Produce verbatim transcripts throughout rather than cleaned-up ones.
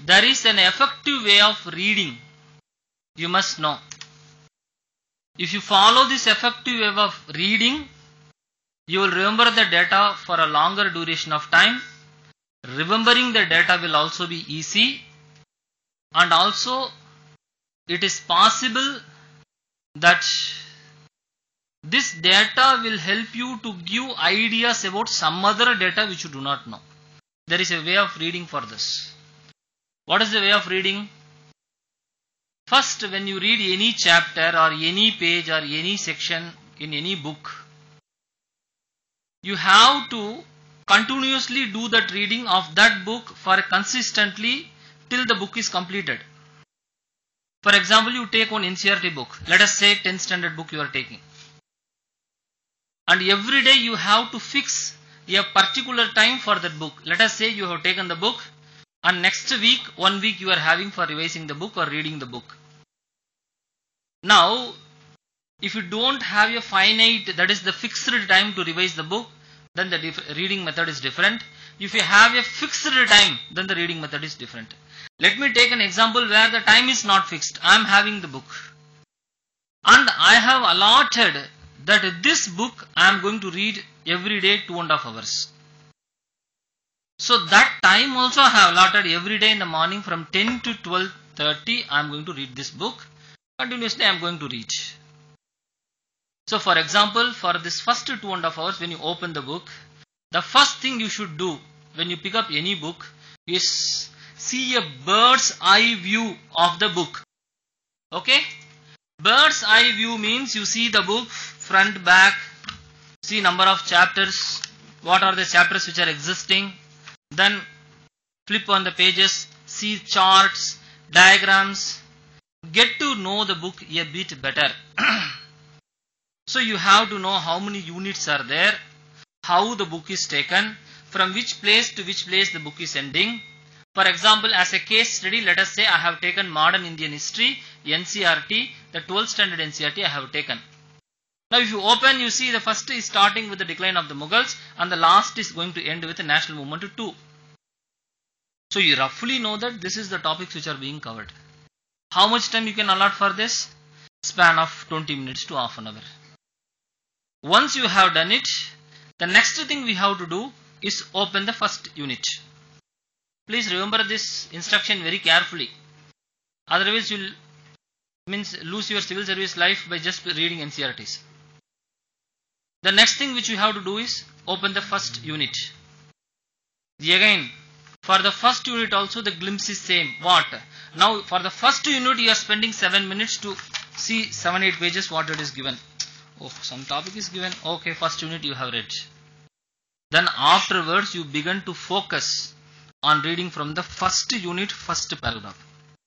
there is an effective way of reading. You must know. If you follow this effective way of reading, you will remember the data for a longer duration of time. Remembering the data will also be easy, and also it is possible that this data will help you to give ideas about some other data which you do not know. There is a way of reading for this. What is the way of reading? First, when you read any chapter or any page or any section in any book, you have to continuously do that reading of that book for consistently till the book is completed. For example, you take one N C E R T book. Let us say tenth standard book you are taking. And every day you have to fix a particular time for that book. Let us say you have taken the book and next week, one week you are having for revising the book or reading the book. Now, if you don't have a finite, that is the fixed time to revise the book, then the reading method is different. If you have a fixed time, then the reading method is different. Let me take an example where the time is not fixed. I am having the book and I have allotted that this book I am going to read every day two and a half hours. So that time also I have allotted every day in the morning from ten to twelve thirty I am going to read this book. Continuously I am going to read. So for example, for this first two and a half hours when you open the book, the first thing you should do when you pick up any book is see a bird's eye view of the book. Okay? Bird's eye view means you see the book front, back, see number of chapters, what are the chapters which are existing, then flip on the pages, see charts, diagrams, get to know the book a bit better. So you have to know how many units are there, how the book is taken, from which place to which place the book is ending. For example, as a case study, let us say I have taken Modern Indian History, N C E R T, the twelfth standard N C E R T I have taken. Now if you open, you see the first is starting with the decline of the Mughals and the last is going to end with the national movement two. So you roughly know that this is the topics which are being covered. How much time you can allot for this? Span of twenty minutes to half an hour. Once you have done it, the next thing we have to do is open the first unit. Please remember this instruction very carefully. Otherwise you will means lose your civil service life by just reading N C E R Ts. The next thing which you have to do is open the first unit. Again, for the first unit also the glimpse is same. What? Now for the first unit you are spending seven minutes to see seven eight pages what it is given. Oh, some topic is given. Okay, first unit you have read. Then afterwards you begin to focus on reading from the first unit, first paragraph.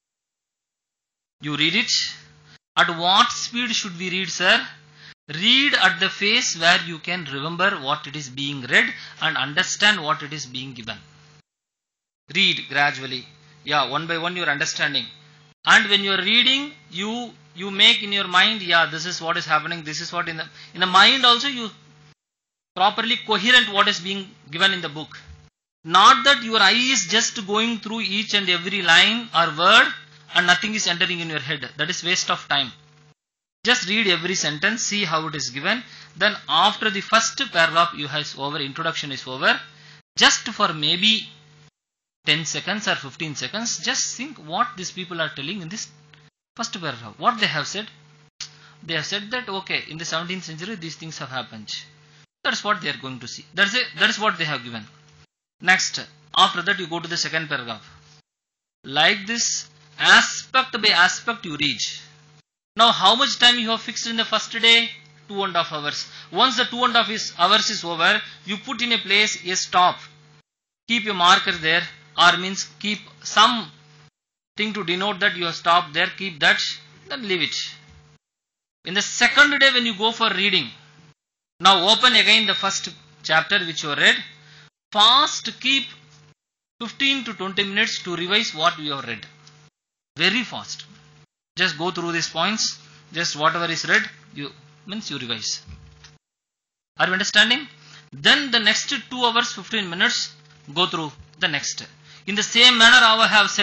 You read it. At what speed should we read, sir? Read at the phase where you can remember what it is being read and understand what it is being given. Read gradually. Yeah, one by one you are understanding. And when you are reading, you you make in your mind, yeah, this is what is happening, this is what in the in the mind also you properly coherent what is being given in the book. Not that your eye is just going through each and every line or word and nothing is entering in your head. That is waste of time. Just read every sentence, see how it is given. Then after the first paragraph you have over, introduction is over. Just for maybe ten seconds or fifteen seconds, just think what these people are telling in this first paragraph. What they have said? They have said that okay, in the seventeenth century these things have happened. That's what they are going to see. That's it. That is what they have given. Next, after that you go to the second paragraph. Like this, aspect by aspect you read. Now how much time you have fixed in the first day? Two and a half hours. Once the two and a half hours is over, you put in a place a stop. Keep a marker there, or means keep some thing to denote that you have stopped there. Keep that, then leave it. In the second day when you go for reading, now open again the first chapter which you read. Fast keep fifteen to twenty minutes to revise what you have read. Very fast. Just go through these points. Just whatever is read, you means you revise. Are you understanding? Then the next two hours fifteen minutes, go through the next. In the same manner I have said,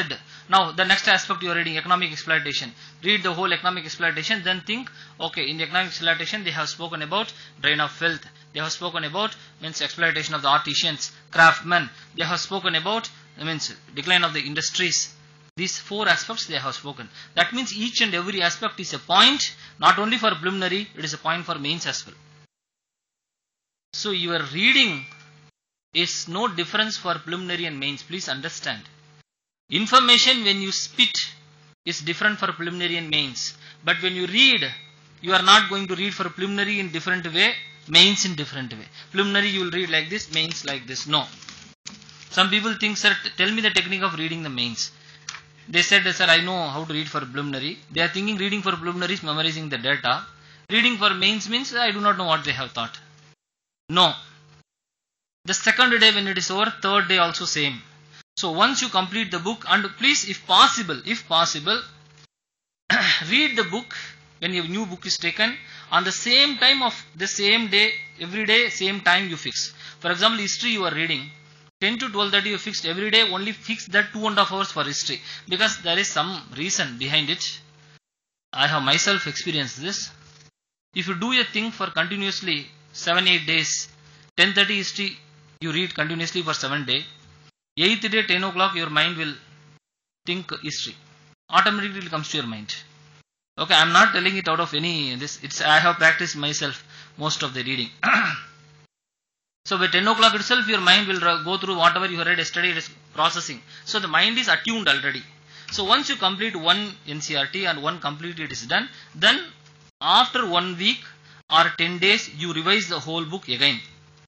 Now the next aspect you are reading, economic exploitation. Read the whole economic exploitation, then think, okay, in the economic exploitation they have spoken about drain of wealth. They have spoken about means exploitation of the artisans, craftsmen. They have spoken about means decline of the industries. These four aspects they have spoken. That means each and every aspect is a point, not only for preliminary, it is a point for mains as well. So your reading is no difference for preliminary and mains. Please understand. Information when you spit is different for preliminary and mains. But when you read, you are not going to read for preliminary in different way, mains in different way. Preliminary you will read like this, mains like this. No. Some people think, sir, tell me the technique of reading the mains. They said, sir, I know how to read for preliminary. They are thinking reading for preliminary is memorizing the data. Reading for mains means I do not know what they have thought. No. The second day when it is over, third day also same. So once you complete the book, and please, if possible, if possible, read the book when your new book is taken on the same time of the same day, every day, same time you fix. For example, history you are reading. ten to twelve thirty you fixed every day, only fix that two and a half hours for history. Because there is some reason behind it. I have myself experienced this. If you do a thing for continuously seven eight days, ten thirty history you read continuously for seven days, eighth day ten o'clock your mind will think history. Automatically it comes to your mind. Okay, I am not telling it out of any this. It's I have practiced myself most of the reading. So by ten o'clock itself your mind will go through whatever you read yesterday, it is processing. So the mind is attuned already. So once you complete one N C E R T and one complete it is done, then after one week or ten days you revise the whole book again.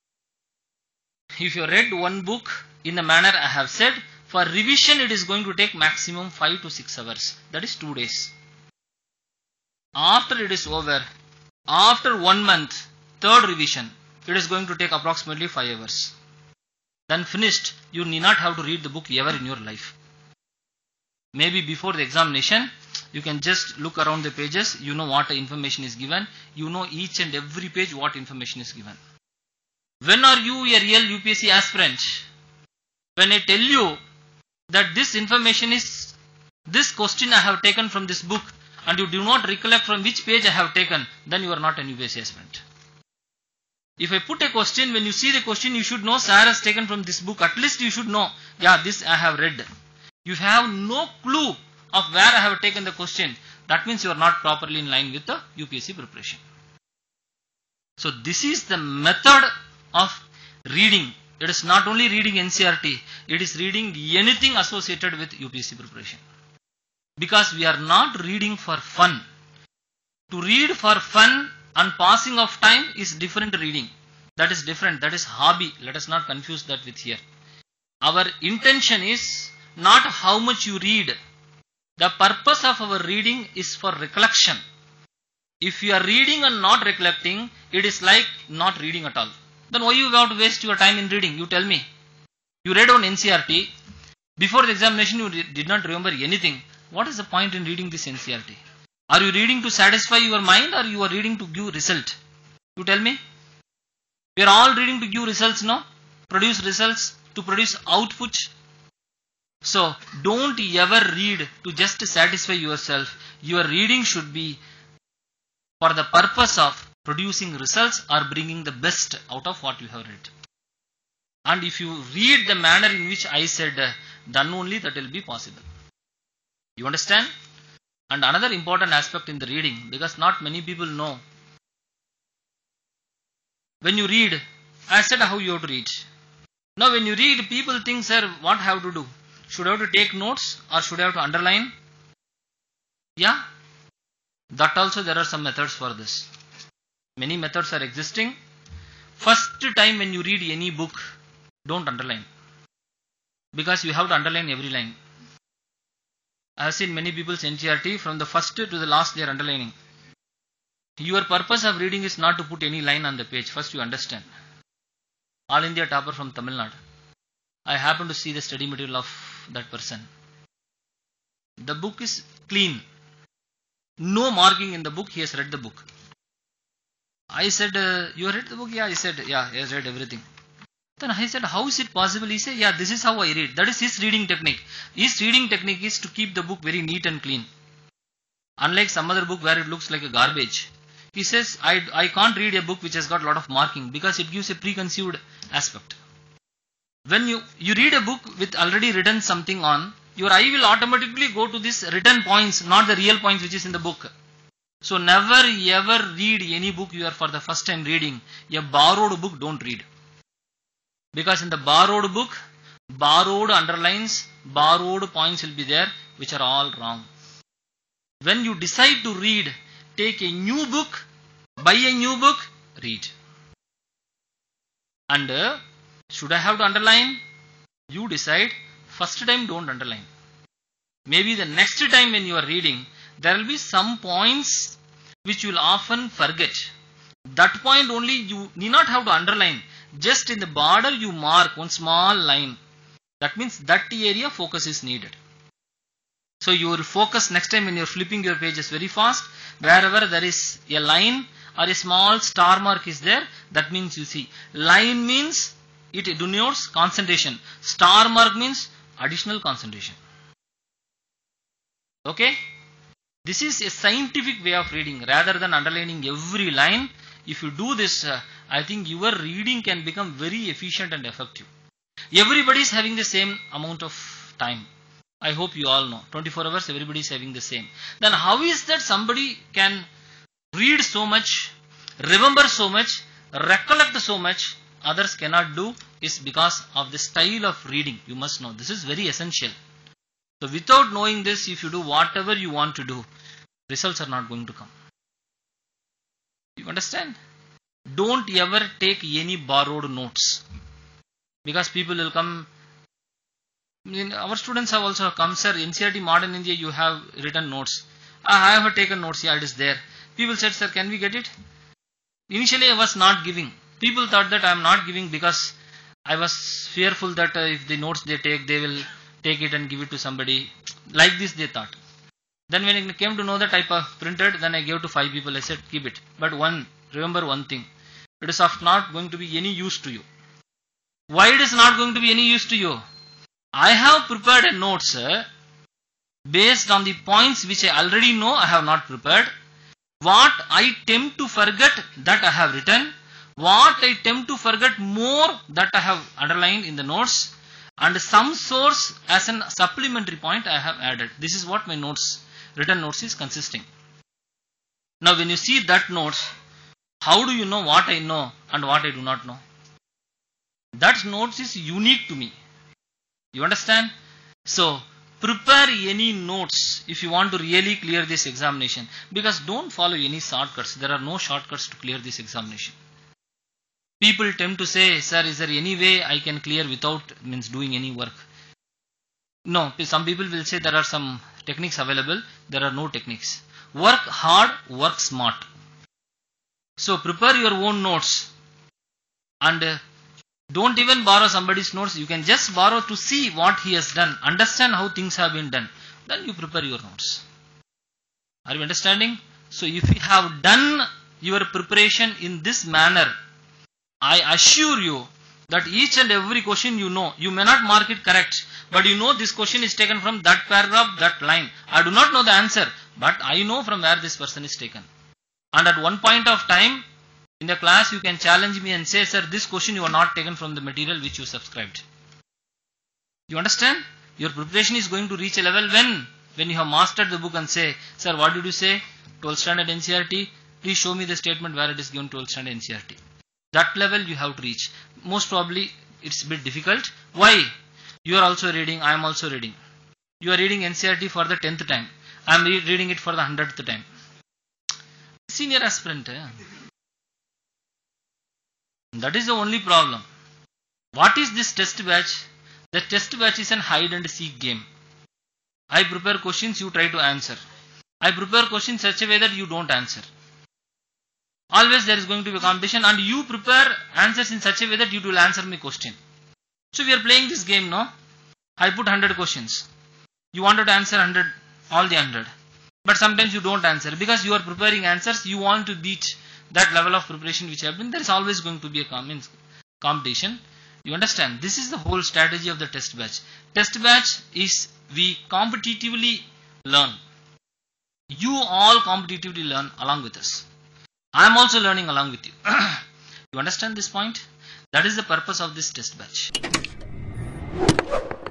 If you read one book in the manner I have said, for revision it is going to take maximum five to six hours. That is two days. After it is over, after one month, third revision, it is going to take approximately five hours. Then finished, you need not have to read the book ever in your life. Maybe before the examination, you can just look around the pages, you know what information is given, you know each and every page what information is given. When are you a real U P S C aspirant? When I tell you that this information is, this question I have taken from this book and you do not recollect from which page I have taken, then you are not an U P S C aspirant. If I put a question, when you see the question, you should know, sir has taken from this book. At least you should know, yeah, this I have read. You have no clue of where I have taken the question. That means you are not properly in line with the U P S C preparation. So this is the method of reading. It is not only reading N C E R T, it is reading anything associated with U P S C preparation. Because we are not reading for fun. To read for fun and passing of time is different reading. That is different. That is hobby. Let us not confuse that with here. Our intention is not how much you read. The purpose of our reading is for recollection. If you are reading and not recollecting, it is like not reading at all. Then why you have to waste your time in reading? You tell me. You read on N C E R T. Before the examination you did not remember anything. What is the point in reading this N C E R T? Are you reading to satisfy your mind or you are reading to give result? You tell me. We are all reading to give results, no? Produce results, to produce output. So don't ever read to just satisfy yourself. Your reading should be for the purpose of producing results or bringing the best out of what you have read. And if you read the manner in which I said, then only that will be possible. You understand? And another important aspect in the reading, because not many people know. When you read, I said how you have to read. Now when you read, people think, sir, what I have to do? Should I have to take notes or should I have to underline? Yeah. That also there are some methods for this. Many methods are existing. First time when you read any book, don't underline. Because you have to underline every line. I have seen many people's N C E R T from the first to the last they are underlining. Your purpose of reading is not to put any line on the page. First you understand. All India topper from Tamil Nadu. I happen to see the study material of that person. The book is clean. No marking in the book. He has read the book. I said, uh, you read the book? Yeah, he said, yeah, he has read everything. Then I said, how is it possible? He said, yeah, this is how I read. That is his reading technique. His reading technique is to keep the book very neat and clean. Unlike some other book where it looks like a garbage. He says, I, I can't read a book which has got a lot of marking because it gives a preconceived aspect. When you, you read a book with already written something on, your eye will automatically go to these written points, not the real points which is in the book. So never ever read any book you are for the first time reading. A borrowed book, don't read. Because in the borrowed book, borrowed underlines, borrowed points will be there, which are all wrong. When you decide to read, take a new book, buy a new book, read. And uh, should I have to underline? You decide. First time don't underline. Maybe the next time when you are reading, there will be some points which you will often forget. That point only you need not have to underline. Just in the border you mark one small line. That means that area focus is needed. So you will focus next time when you are flipping your pages very fast. Wherever there is a line or a small star mark is there, that means you see. Line means it denotes concentration. Star mark means additional concentration. Okay? This is a scientific way of reading rather than underlining every line. If you do this, uh, I think your reading can become very efficient and effective. Everybody is having the same amount of time. I hope you all know. twenty-four hours everybody is having the same. Then how is that somebody can read so much, remember so much, recollect so much, others cannot do? Is because of the style of reading. You must know. This is very essential. So without knowing this, if you do whatever you want to do, results are not going to come. You understand? Don't ever take any borrowed notes. Because people will come. Our students have also come, sir, N C E R T Modern India, you have written notes. I have taken notes, yeah, it is there. People said, sir, can we get it? Initially I was not giving. People thought that I am not giving because I was fearful that uh, if the notes they take, they will take it and give it to somebody. Like this they thought. Then when it came to know that I printed, then I gave to five people. I said, keep it. But one, remember one thing. It is of not going to be any use to you. Why it is not going to be any use to you? I have prepared a notes uh, based on the points which I already know I have not prepared. What I tend to forget, that I have written. What I tend to forget more, that I have underlined in the notes. And some source as a supplementary point I have added. This is what my notes, written notes is consisting. Now when you see that notes, how do you know what I know and what I do not know? That notes is unique to me. You understand? So prepare any notes if you want to really clear this examination. Because don't follow any shortcuts. There are no shortcuts to clear this examination. People tend to say, sir, is there any way I can clear without means doing any work? No, some people will say there are some techniques available. There are no techniques. Work hard, work smart. So prepare your own notes and uh, don't even borrow somebody's notes. You can just borrow to see what he has done. Understand how things have been done. Then you prepare your notes. Are you understanding? So if you have done your preparation in this manner, I assure you that each and every question you know, you may not mark it correct, but you know this question is taken from that paragraph, that line. I do not know the answer, but I know from where this person is taken. And at one point of time, in the class you can challenge me and say, sir, this question you are not taken from the material which you subscribed. You understand? Your preparation is going to reach a level when, when you have mastered the book and say, sir, what did you say? twelfth standard N C E R T, please show me the statement where it is given twelfth standard N C E R T. That level you have to reach. Most probably it's a bit difficult. Why? You are also reading, I am also reading. You are reading N C E R T for the tenth time. I am re reading it for the hundredth time. Senior aspirant. Eh? That is the only problem. What is this test batch? The test batch is an hide and seek game. I prepare questions, you try to answer. I prepare questions such a way that you don't answer. Always there is going to be a competition and you prepare answers in such a way that you will answer my question. So we are playing this game, no? I put one hundred questions. You wanted to answer one hundred, all the one hundred. But sometimes you don't answer because you are preparing answers. You want to beat that level of preparation which have been. There is always going to be a competition. You understand? This is the whole strategy of the test batch. Test batch is we competitively learn. You all competitively learn along with us. I am also learning along with you. You understand this point? That is the purpose of this test batch.